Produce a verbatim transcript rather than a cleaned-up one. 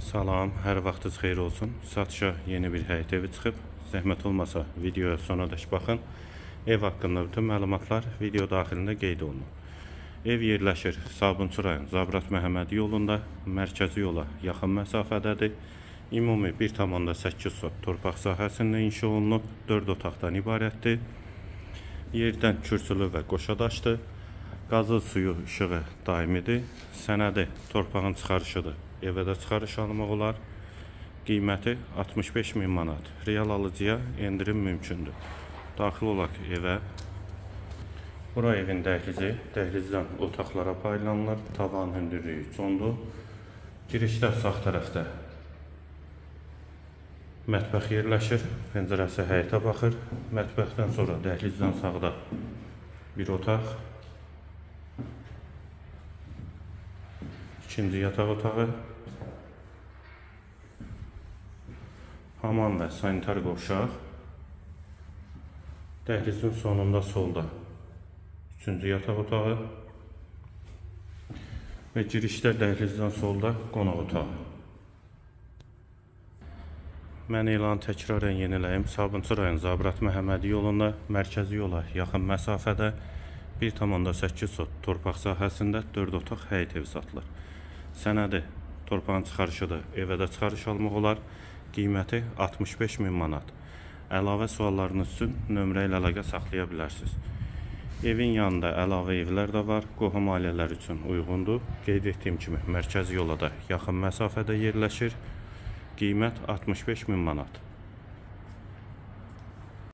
Salam, hər vaxtınız xeyir olsun. Satışa yeni bir həyət evi çıxıb. Zəhmət olmasa videoya sonadək baxın. Ev haqqında bütün məlumatlar video daxilində qeyd olunur. Ev yerləşir Sabunçu rayon Zabrat Məhəmmədi yolunda, mərkəzi yola yaxın məsafədədir. Ümumi bir tam səkkiz sot torpaq sahəsində inşa olunub, dörd otaqdan ibarətdir. Yerdən kürsülü və qoşadaşdır. Qazı suyu işığı daimidir. Sənədi torpağın çıxarışıdır. Evə də çıxarış almaq olar. Qiyməti altmış beş min manat. Real alıcıya endirim mümkündür. Daxil olaq evə. Bura evin dəhlizi. Dəhlizdən otaqlara paylanılır. Tavan hündürlüyü üç. Girişdə sağ tərəfdə mətbəx yerləşir. Pəncərəsi həyətə baxır. Mətbəxdən sonra dəhlizdən sağda bir otaq. İkinci yataq otağı. Hamam və sanitar qovşaq. Dəhlizin sonunda solda üçüncü yataq otağı və girişdə dəhlizdən solda qonaq otağı. Mən elanı təkrarən yeniləyim. Sabunçu rayon Zabrat Məhəmmədi yolunda, mərkəzi yola yaxın məsafədə bir tam səkkiz sot torpaq sahəsində dörd otaq həyət evi satılır. Sənədi torpağın çıxarışıdır. Evə də çıxarış almaq olar. Qiyməti altmış beş min manat. Əlavə suallarınız üçün nömrə ilə əlaqə saxlaya bilərsiniz. Evin yanında əlavə evlər də var. Qohum ailələr üçün uyğundur. Qeyd etdiyim kimi mərkəzi yola da yaxın məsafədə yerləşir. Qiymət altmış beş min manat.